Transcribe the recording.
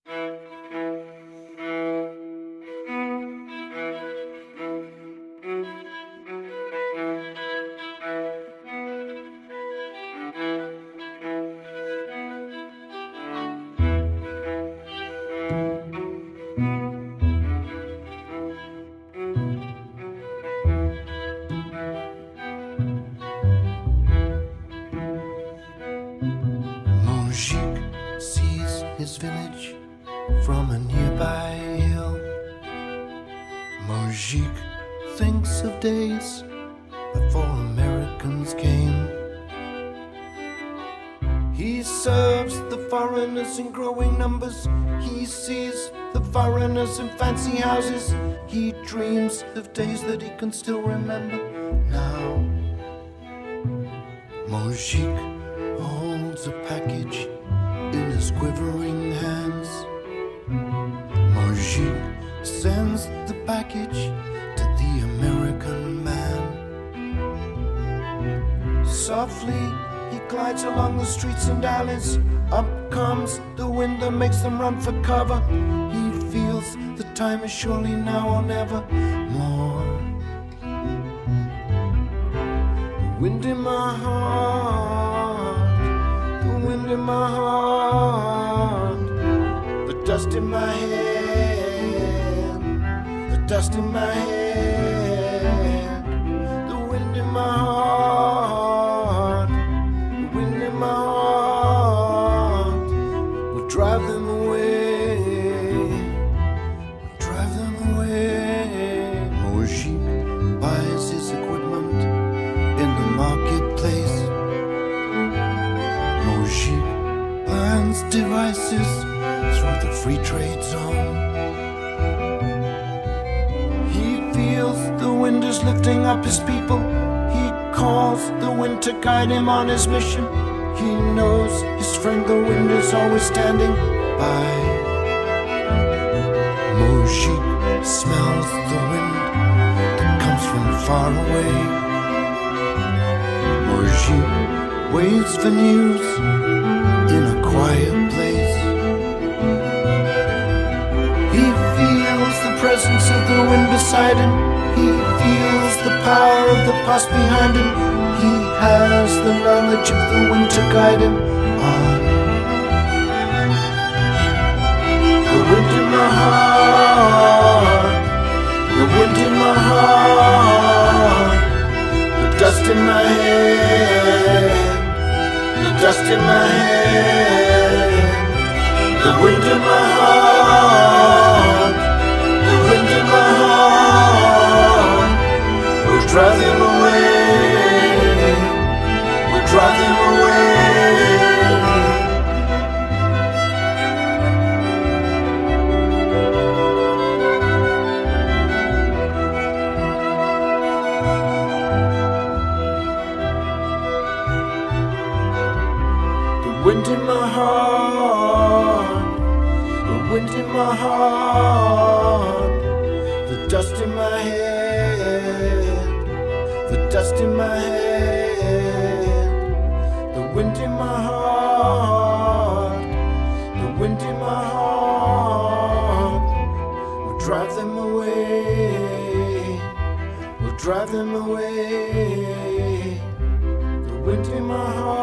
Moujik sees his village from a nearby hill. Moujik thinks of days before Americans came. He serves the foreigners in growing numbers. He sees the foreigners in fancy houses. He dreams of days that he can still remember now. Moujik holds a package in his quivering hands. Moujik sends the package to the American man. Softly he glides along the streets and alleys. Up comes the wind that makes them run for cover. He feels the time is surely now or never more. The wind in my heart, the wind in my heart, the dust in my head, the dust in my head, the wind in my heart, the wind in my heart will drive them away, will drive them away. Moujik buys his equipment in the marketplace. Moujik plans devices through the free trade zone. He feels the wind is lifting up his people. He calls the wind to guide him on his mission. He knows his friend the wind is always standing by. Moujik smells the wind that comes from far away. Moujik waits for news in a quiet place. He feels the presence of the wind beside him. He feels the power of the past behind him. He has the knowledge of the wind to guide him on. The wind in my heart, the wind in my heart, the dust in my head, the dust in my head, the wind in my heart, the wind in my heart will drive them away, will drive them away. The wind in my heart, the wind in my heart, the dust in my head, the dust in my head, the wind in my heart, the wind in my heart will drive them away, will drive them away. The wind in my heart.